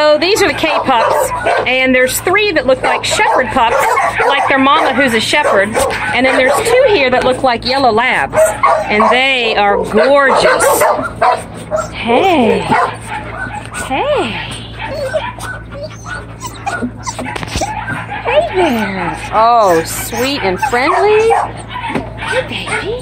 So these are the K-pups, and there's 3 that look like shepherd pups, like their mama who's a shepherd, and then there's 2 here that look like yellow labs, and they are gorgeous. Hey, hey, hey there. Oh, sweet and friendly. Hey, baby.